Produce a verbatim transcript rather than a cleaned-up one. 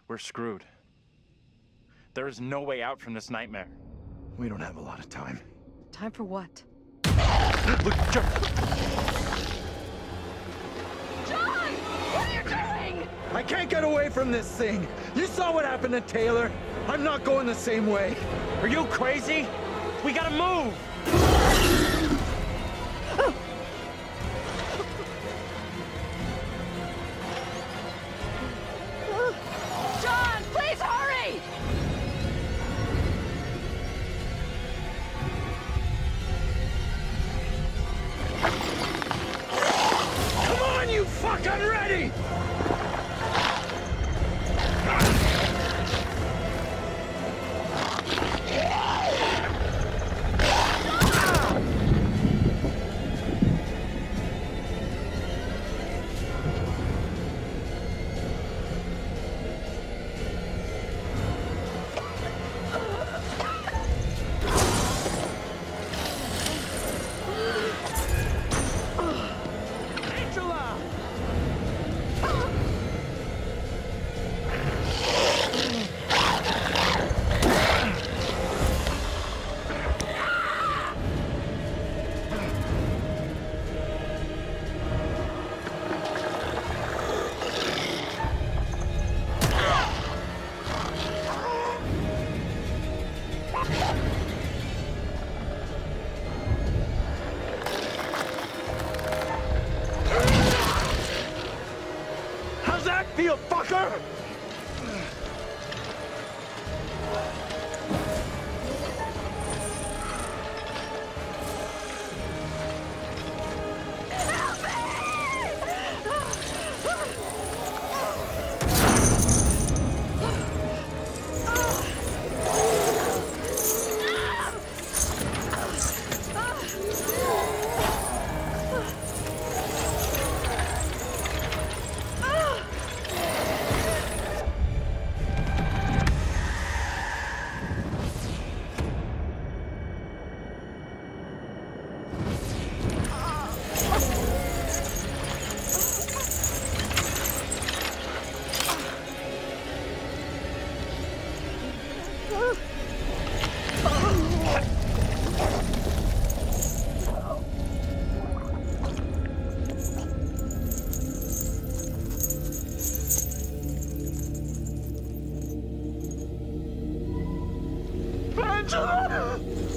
We're screwed. There is no way out from this nightmare. We don't have a lot of time. Time for what? Look, John! John! What are you doing? I can't get away from this thing! You saw what happened to Taylor! I'm not going the same way! Are you crazy? We gotta move! John, please hurry! Come on, you fuck! I'm ready! How's that feel, fucker? Angela!